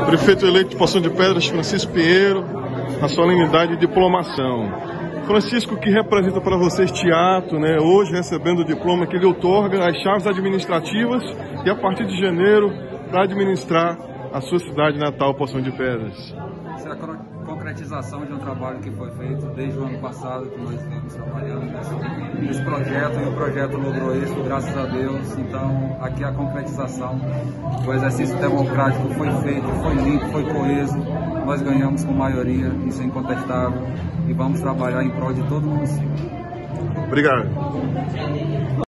Prefeito eleito de Poção de Pedras, Francisco Pinheiro, na solenidade de diplomação. Francisco, que representa para você este ato, né, hoje recebendo o diploma que lhe outorga as chaves administrativas e a partir de janeiro para administrar a sua cidade natal, Poção de Pedras. Isso é a concretização de um trabalho que foi feito desde o ano passado, que nós estamos trabalhando nesse projeto, e o projeto logrou êxito, graças a Deus. Então, aqui a concretização. O exercício democrático foi feito, foi limpo, foi coeso, nós ganhamos com maioria, isso é incontestável, e vamos trabalhar em prol de todo o município. Obrigado.